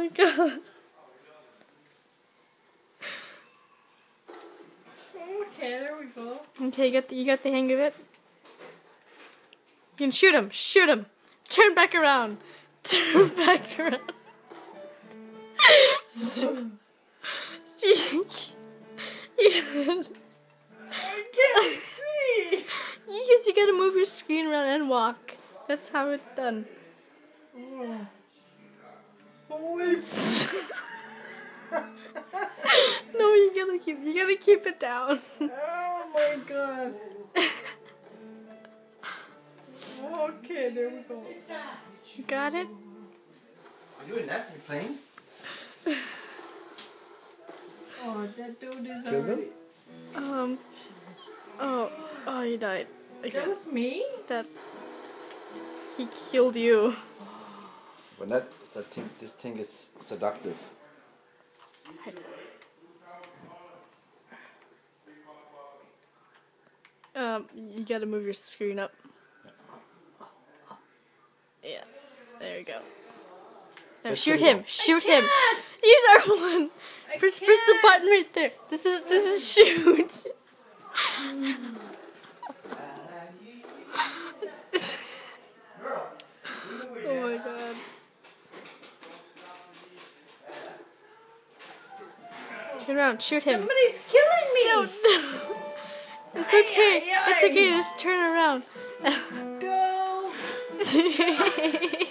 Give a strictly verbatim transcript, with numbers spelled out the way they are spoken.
my god. Okay, there we go. Okay, you got the, you got the hang of it? You can shoot him. Shoot him. Turn back around. Turn back around. Yes. I can't see. Yes, you gotta move your screen around and walk. That's how it's done. Oh. Holy No, you gotta keep you gotta keep it down. Oh my god. Okay, there we go. You got it? Are you doing that? You're playing? Oh, that dude is Kill them? already... Um Oh oh you died. That Again. was me? That he killed you. When that, that thing, this thing is seductive. Um, you gotta move your screen up. Yeah, there you go. Now Let's shoot put it him! on. Shoot him! Use R one! I Press, press the can't. button right there. This is this is shoot. Oh my god. Turn around, shoot him. Somebody's killing me! No, no. It's okay. Ay, ay, It's ay. okay. Just turn around. Go!